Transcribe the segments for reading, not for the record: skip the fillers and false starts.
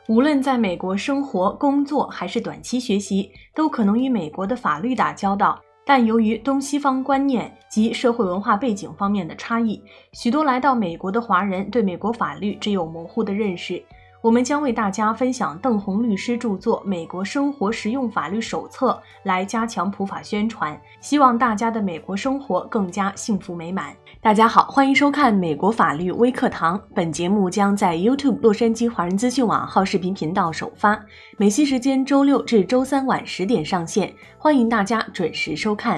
无论在美国生活、工作还是短期学习，都可能与美国的法律打交道。但由于东西方观念及社会文化背景方面的差异，许多来到美国的华人对美国法律只有模糊的认识。我们将为大家分享邓红律师著作《美国生活实用法律手册》，来加强普法宣传，希望大家的美国生活更加幸福美满。大家好，欢迎收看美国法律微课堂。本节目将在 YouTube 洛杉矶华人资讯网号视频频道首发，美西时间周六至周三晚10点上线，欢迎大家准时收看。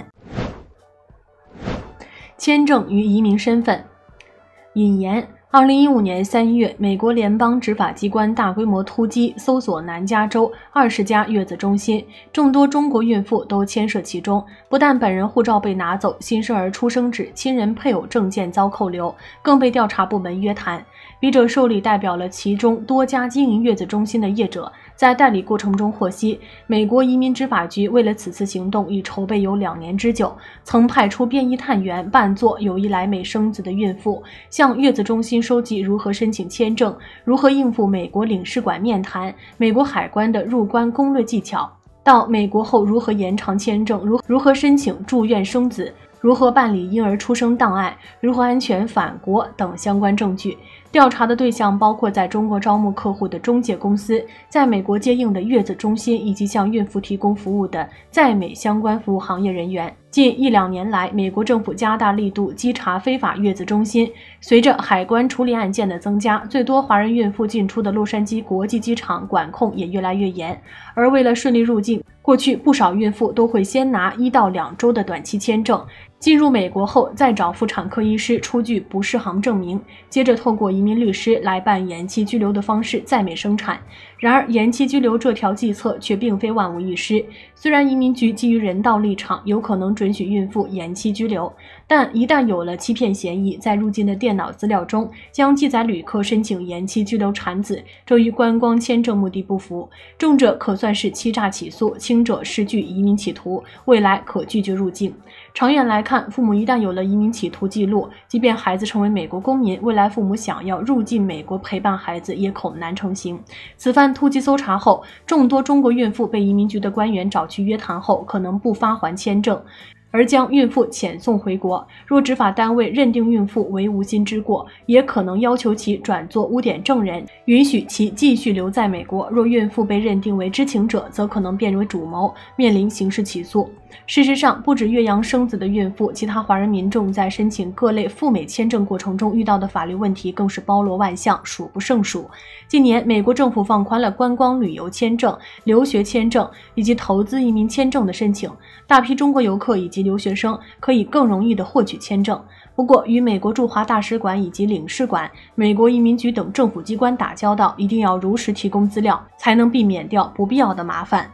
签证与移民身份。引言2015年3月，美国联邦执法机关大规模突击搜索南加州20家月子中心，众多中国孕妇都牵涉其中。不但本人护照被拿走，新生儿出生纸、亲人配偶证件遭扣留，更被调查部门约谈。笔者受理代表了其中多家经营月子中心的业者，在代理过程中获悉，美国移民执法局为了此次行动已筹备有2年之久，曾派出便衣探员扮作有意来美生子的孕妇，向月子中心收集如何申请签证、如何应付美国领事馆面谈、美国海关的入关攻略技巧，到美国后如何延长签证、如何申请住院生子、如何办理婴儿出生档案、如何安全返国等相关证据。调查的对象包括在中国招募客户的中介公司、在美国接应的月子中心以及向孕妇提供服务的在美相关服务行业人员。近1-2年来，美国政府加大力度稽查非法月子中心。随着海关处理案件的增加，最多华人孕妇进出的洛杉矶国际机场管控也越来越严。而为了顺利入境，过去不少孕妇都会先拿1到2周的短期签证，进入美国后再找妇产科医师出具不适航证明，接着透过移民律师来办延期居留的方式在美生产。然而延期居留这条计策却并非万无一失，虽然移民局基于人道立场有可能准许孕妇延期居留，但一旦有了欺骗嫌疑，在入境的电脑资料中将记载旅客申请延期居留产子，这与观光签证目的不符，重者可算是欺诈起诉，轻者是具移民企图，未来可拒绝入境。长远来看，父母一旦有了移民企图记录，即便孩子成为美国公民，未来父母想要入境美国陪伴孩子也恐难成行。此番突击搜查后，众多中国孕妇被移民局的官员找去约谈后，可能不发还签证，而将孕妇遣送回国。若执法单位认定孕妇为无心之过，也可能要求其转作污点证人，允许其继续留在美国。若孕妇被认定为知情者，则可能变为主谋，面临刑事起诉。事实上，不止岳阳生子的孕妇，其他华人民众在申请各类赴美签证过程中遇到的法律问题更是包罗万象，数不胜数。近年，美国政府放宽了观光旅游签证、留学签证以及投资移民签证的申请，大批中国游客以及留学生可以更容易地获取签证。不过，与美国驻华大使馆以及领事馆、美国移民局等政府机关打交道，一定要如实提供资料，才能避免掉不必要的麻烦。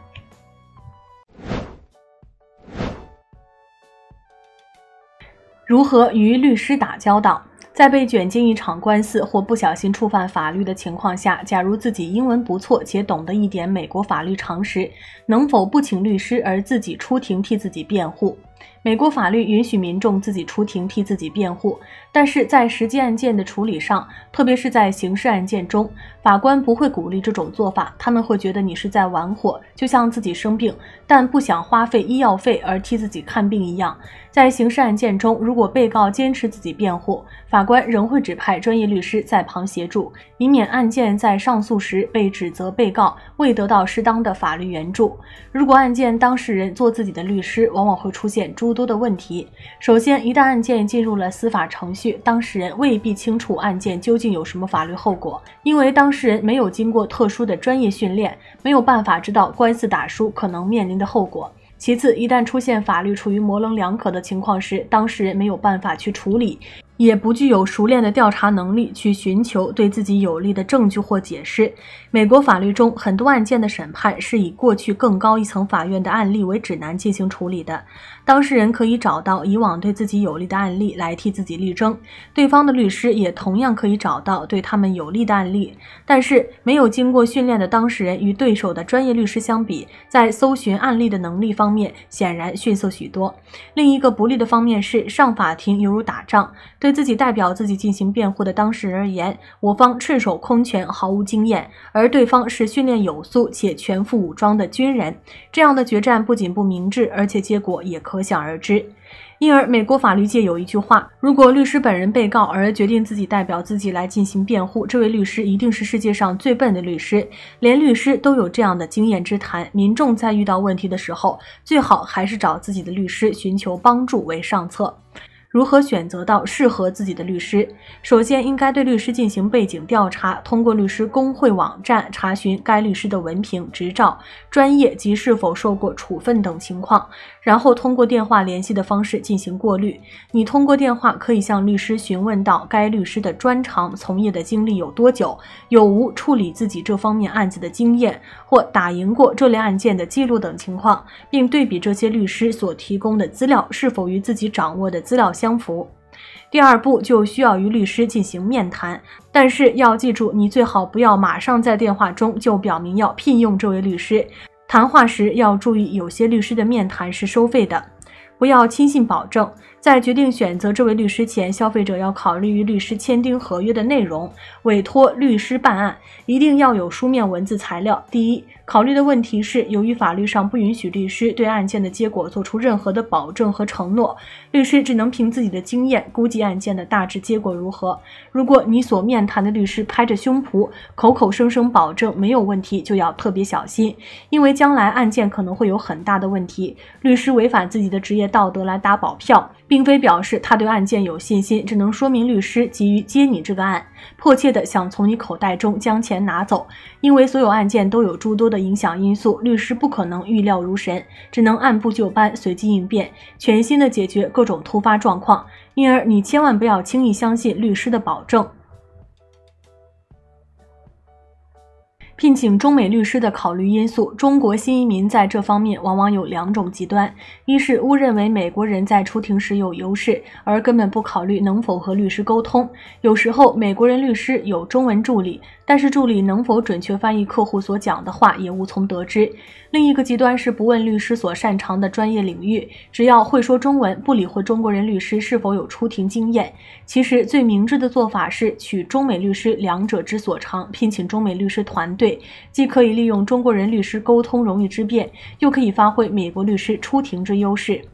如何与律师打交道？在被卷进一场官司或不小心触犯法律的情况下，假如自己英文不错且懂得一点美国法律常识，能否不请律师而自己出庭替自己辩护？美国法律允许民众自己出庭替自己辩护，但是在实际案件的处理上，特别是在刑事案件中，法官不会鼓励这种做法，他们会觉得你是在玩火，就像自己生病但不想花费医药费而替自己看病一样。在刑事案件中，如果被告坚持自己辩护，法官仍会指派专业律师在旁协助，以免案件在上诉时被指责被告未得到适当的法律援助。如果案件当事人做自己的律师，往往会出现诸多的问题。首先，一旦案件进入了司法程序，当事人未必清楚案件究竟有什么法律后果，因为当事人没有经过特殊的专业训练，没有办法知道官司打输可能面临的后果。其次，一旦出现法律处于模棱两可的情况时，当事人没有办法去处理，也不具有熟练的调查能力去寻求对自己有利的证据或解释。美国法律中很多案件的审判是以过去更高一层法院的案例为指南进行处理的，当事人可以找到以往对自己有利的案例来替自己力争，对方的律师也同样可以找到对他们有利的案例。但是没有经过训练的当事人与对手的专业律师相比，在搜寻案例的能力方面显然逊色许多。另一个不利的方面是，上法庭犹如打仗， 对自己代表自己进行辩护的当事人而言，我方赤手空拳，毫无经验，而对方是训练有素且全副武装的军人，这样的决战不仅不明智，而且结果也可想而知。因而美国法律界有一句话，如果律师本人被告而决定自己代表自己来进行辩护，这位律师一定是世界上最笨的律师。连律师都有这样的经验之谈，民众在遇到问题的时候，最好还是找自己的律师寻求帮助为上策。如何选择到适合自己的律师？首先应该对律师进行背景调查，通过律师公会网站查询该律师的文凭、执照、专业及是否受过处分等情况，然后通过电话联系的方式进行过滤。你通过电话可以向律师询问到该律师的专长、从业的经历有多久，有无处理自己这方面案子的经验，或打赢过这类案件的记录等情况，并对比这些律师所提供的资料是否与自己掌握的资料相符。第二步就需要与律师进行面谈，但是要记住，你最好不要马上在电话中就表明要聘用这位律师。谈话时要注意，有些律师的面谈是收费的，不要轻信保证。在决定选择这位律师前，消费者要考虑与律师签订合约的内容，委托律师办案，一定要有书面文字材料。第一，考虑的问题是，由于法律上不允许律师对案件的结果做出任何的保证和承诺，律师只能凭自己的经验估计案件的大致结果如何。如果你所面谈的律师拍着胸脯，口口声声保证没有问题，就要特别小心，因为将来案件可能会有很大的问题。律师违反自己的职业道德来打保票，并非表示他对案件有信心，只能说明律师急于接你这个案，迫切地想从你口袋中将钱拿走。因为所有案件都有诸多的影响因素，律师不可能预料如神，只能按部就班，随机应变，全心地解决各种突发状况。因而你千万不要轻易相信律师的保证。聘请中美律师的考虑因素，中国新移民在这方面往往有两种极端：一是误认为美国人在出庭时有优势，而根本不考虑能否和律师沟通。有时候美国人律师有中文助理，但是助理能否准确翻译客户所讲的话也无从得知。另一个极端是不问律师所擅长的专业领域，只要会说中文，不理会中国人律师是否有出庭经验。其实最明智的做法是取中美律师两者之所长，聘请中美律师团队，既可以利用中国人律师沟通容易之便，又可以发挥美国律师出庭之优势。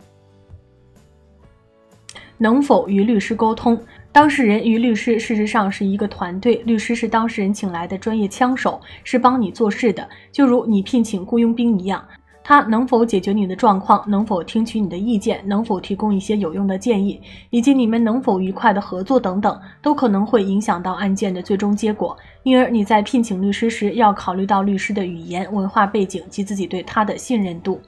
能否与律师沟通？当事人与律师事实上是一个团队，律师是当事人请来的专业枪手，是帮你做事的，就如你聘请雇佣兵一样。他能否解决你的状况，能否听取你的意见，能否提供一些有用的建议，以及你们能否愉快的合作等等，都可能会影响到案件的最终结果。因而你在聘请律师时，要考虑到律师的语言、文化背景及自己对他的信任度。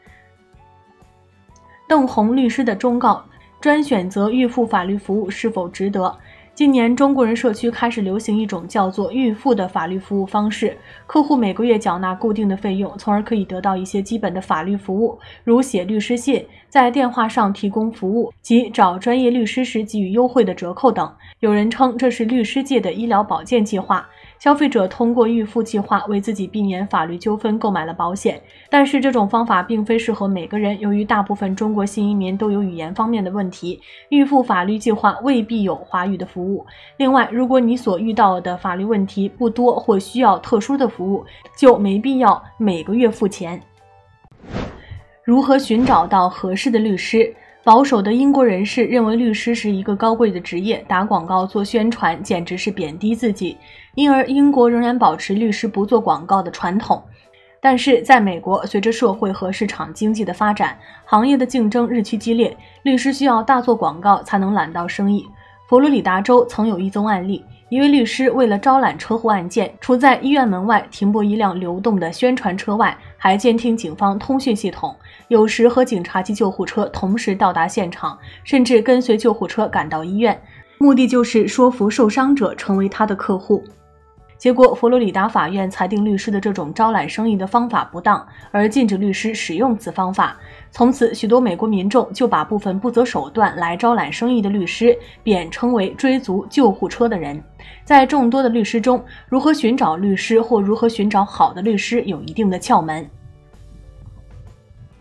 邓红律师的忠告：专选择预付法律服务是否值得？近年中国人社区开始流行一种叫做预付的法律服务方式，客户每个月缴纳固定的费用，从而可以得到一些基本的法律服务，如写律师信、在电话上提供服务及找专业律师时给予优惠的折扣等。有人称这是律师界的医疗保健计划，消费者通过预付计划为自己避免法律纠纷购买了保险。但是这种方法并非适合每个人，由于大部分中国新移民都有语言方面的问题，预付法律计划未必有华语的服务。另外，如果你所遇到的法律问题不多或需要特殊的服务，就没必要每个月付钱。如何寻找到合适的律师？保守的英国人士认为律师是一个高贵的职业，打广告做宣传简直是贬低自己，因而英国仍然保持律师不做广告的传统。但是在美国，随着社会和市场经济的发展，行业的竞争日趋激烈，律师需要大做广告才能揽到生意。佛罗里达州曾有一宗案例，一位律师为了招揽车祸案件，除在医院门外停泊一辆流动的宣传车外，还监听警方通讯系统，有时和警察及救护车同时到达现场，甚至跟随救护车赶到医院，目的就是说服受伤者成为他的客户。结果佛罗里达法院裁定律师的这种招揽生意的方法不当，而禁止律师使用此方法。从此许多美国民众就把部分不择手段来招揽生意的律师贬称为追逐救护车的人。在众多的律师中，如何寻找律师或如何寻找好的律师有一定的窍门。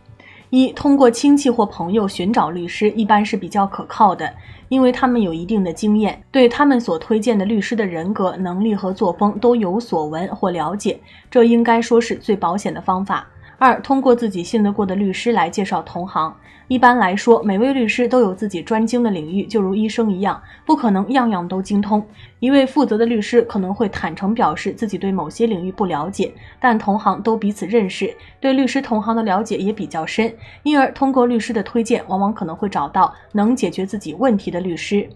一、通过亲戚或朋友寻找律师一般是比较可靠的，因为他们有一定的经验，对他们所推荐的律师的人格、能力和作风都有所闻或了解，这应该说是最保险的方法。二、通过自己信得过的律师来介绍同行。一般来说，每位律师都有自己专精的领域，就如医生一样，不可能样样都精通。一位负责的律师可能会坦诚表示自己对某些领域不了解，但同行都彼此认识，对律师同行的了解也比较深，因而通过律师的推荐，往往可能会找到能解决自己问题的律师。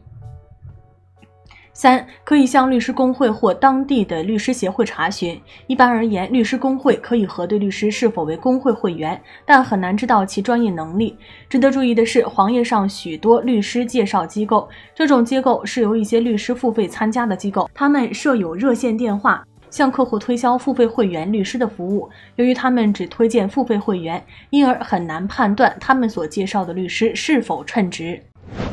三、可以向律师公会或当地的律师协会查询。一般而言，律师公会可以核对律师是否为公会会员，但很难知道其专业能力。值得注意的是，黄页上许多律师介绍机构，这种机构是由一些律师付费参加的机构，他们设有热线电话，向客户推销付费会员律师的服务。由于他们只推荐付费会员，因而很难判断他们所介绍的律师是否称职。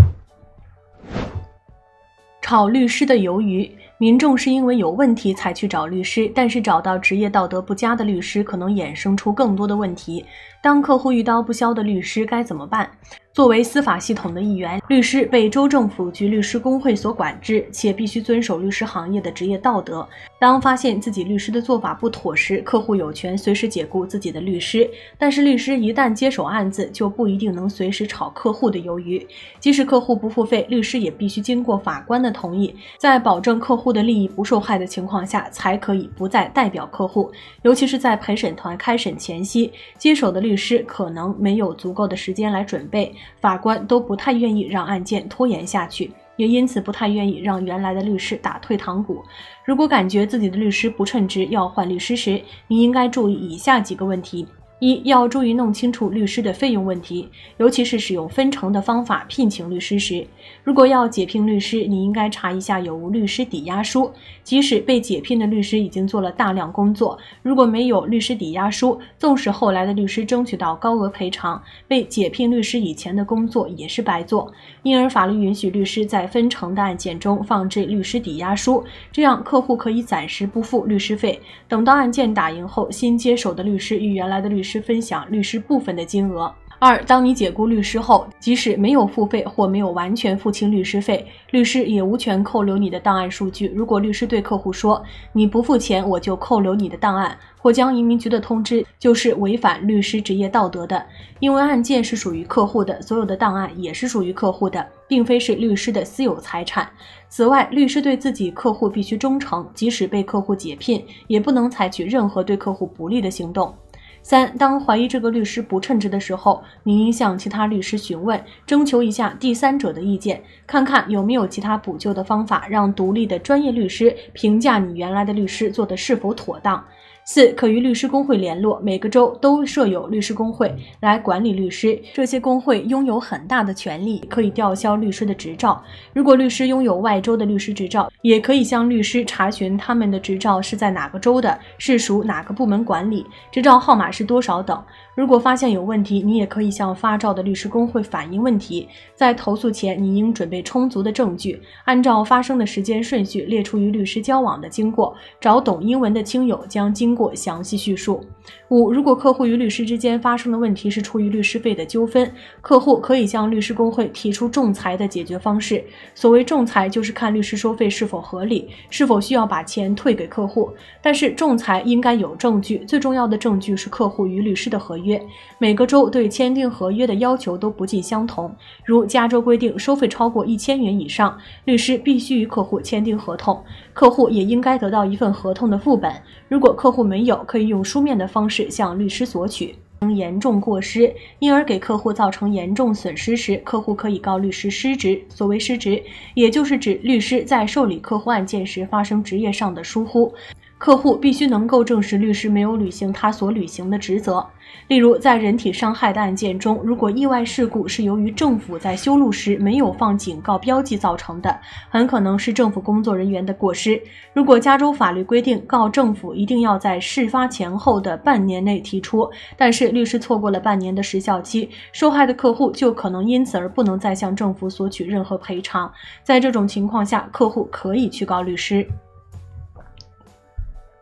炒律师的鱿鱼，民众是因为有问题才去找律师，但是找到职业道德不佳的律师，可能衍生出更多的问题。当客户遇到不肖的律师该怎么办？作为司法系统的一员，律师被州政府及律师公会所管制，且必须遵守律师行业的职业道德。当发现自己律师的做法不妥时，客户有权随时解雇自己的律师，但是律师一旦接手案子，就不一定能随时炒客户的鱿鱼。即使客户不付费，律师也必须经过法官的同意，在保证客户的利益不受害的情况下，才可以不再代表客户。尤其是在陪审团开审前夕，接手的律师可能没有足够的时间来准备，法官都不太愿意让案件拖延下去，也因此不太愿意让原来的律师打退堂鼓。如果感觉自己的律师不称职要换律师时，你应该注意以下几个问题。一、要注意弄清楚律师的费用问题，尤其是使用分成的方法聘请律师时。如果要解聘律师，你应该查一下有无律师抵押书，即使被解聘的律师已经做了大量工作，如果没有律师抵押书，纵使后来的律师争取到高额赔偿，被解聘律师以前的工作也是白做。因而法律允许律师在分成的案件中放置律师抵押书，这样客户可以暂时不付律师费，等到案件打赢后，新接手的律师与原来的律师分享律师部分的金额。二、当你解雇律师后，即使没有付费或没有完全付清律师费，律师也无权扣留你的档案数据。如果律师对客户说你不付钱我就扣留你的档案，或将移民局的通知，就是违反律师职业道德的。因为案件是属于客户的，所有的档案也是属于客户的，并非是律师的私有财产。此外，律师对自己客户必须忠诚，即使被客户解聘，也不能采取任何对客户不利的行动。三、当怀疑这个律师不称职的时候，你应向其他律师询问，征求一下第三者的意见，看看有没有其他补救的方法，让独立的专业律师评价你原来的律师做的是否妥当。四、可与律师公会联络，每个州都设有律师公会来管理律师，这些公会拥有很大的权力，可以吊销律师的执照。如果律师拥有外州的律师执照，也可以向律师查询他们的执照是在哪个州的，是属哪个部门管理，执照号码是多少等。如果发现有问题，你也可以向发照的律师公会反映问题。在投诉前，你应准备充足的证据，按照发生的时间顺序列出与律师交往的经过，找懂英文的亲友将经过详细叙述。五、如果客户与律师之间发生的问题是出于律师费的纠纷，客户可以向律师公会提出仲裁的解决方式。所谓仲裁，就是看律师收费是否合理，是否需要把钱退给客户。但是仲裁应该有证据，最重要的证据是客户与律师的合约。每个州对签订合约的要求都不尽相同，如加州规定收费超过1000元以上，律师必须与客户签订合同，客户也应该得到一份合同的副本。如果客户没有，可以用书面的方式向律师索取。严重过失，因而给客户造成严重损失时，客户可以告律师失职。所谓失职，也就是指律师在受理客户案件时发生职业上的疏忽，客户必须能够证实律师没有履行他所履行的职责。例如，在人体伤害的案件中，如果意外事故是由于政府在修路时没有放警告标记造成的，很可能是政府工作人员的过失。如果加州法律规定告政府一定要在事发前后的半年内提出，但是律师错过了半年的时效期，受害的客户就可能因此而不能再向政府索取任何赔偿。在这种情况下，客户可以去告律师。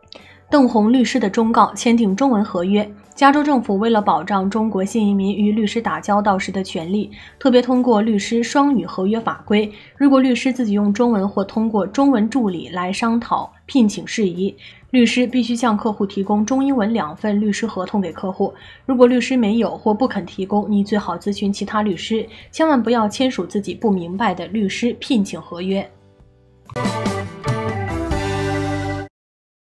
邓红律师的忠告，签订中文合约。加州政府为了保障中国新移民与律师打交道时的权利，特别通过律师双语合约法规，如果律师自己用中文或通过中文助理来商讨聘请事宜，律师必须向客户提供中英文2份律师合同给客户。如果律师没有或不肯提供，你最好咨询其他律师，千万不要签署自己不明白的律师聘请合约。